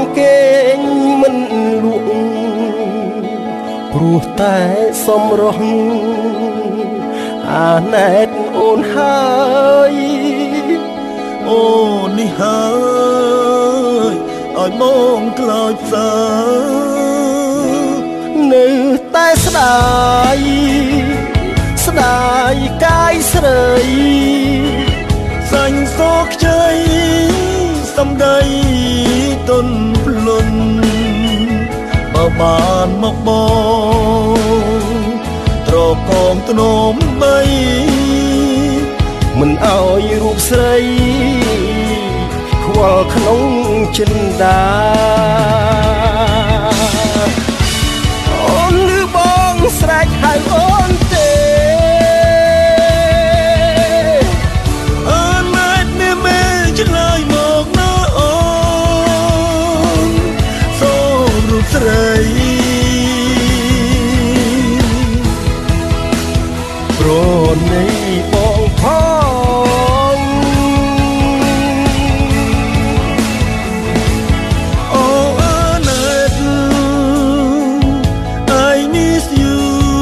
គេងមិនលក់ព្រោះតែសំរស់អាណែតអូនហើយអូនេះហើយឲ្យបងខ្លោចផ្សានៅតែស្ដាយកាយស្រីសាញ់សោកខ្ចីសំដីទន់ភ្លុនបើបានមកបងត្រកងធ្នមបីមិនអោយរូបស្រីខ្វល់ក្នុងចិន្តាអូនឮបងស្រែកហៅអូនទេអូនមិនមេឆ្លើយមកណាអូនសូមរូបស្រីព្រោះនៃបងផងអូណែត I miss you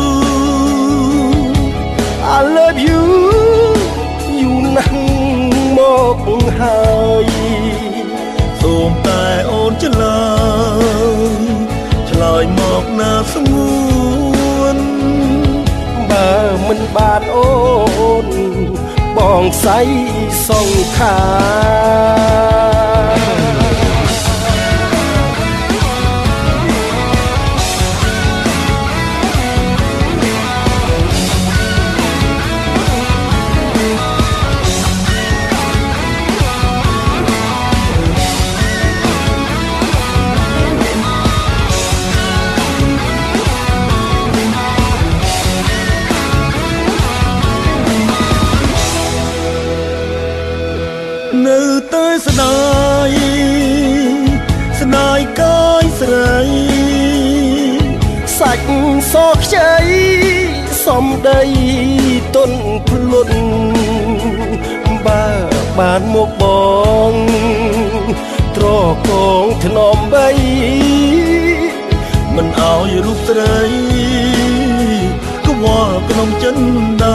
I love you យូរណាស់មកហើយសូមតែអូនឆ្លើយមកណាស្ងួនបើមិនបានអូនបងស្អីសង្ខានៅតែស្ដាយកាយស្រីសាច់សខ្ចីសំដីទន់ភ្លុនបើបានមកបងត្រកងធ្នមបីមិនអោយរូបស្រីខ្វល់ក្នុងចិន្តា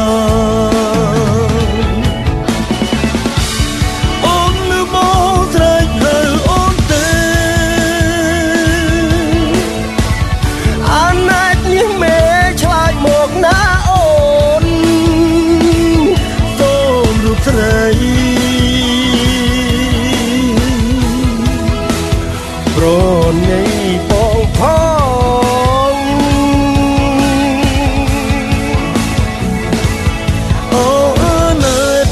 ព្រោះនៃបងផងអូណែត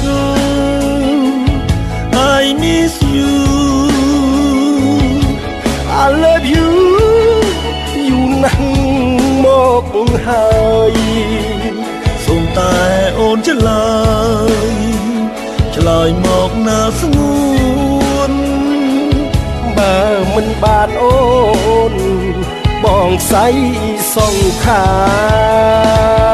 I miss you I love you យូរណាស់មកហើយសូមតែអូនឆ្លើយមកណាស្ងួនបើមិនបានអូនបងស្អីសង្ខារ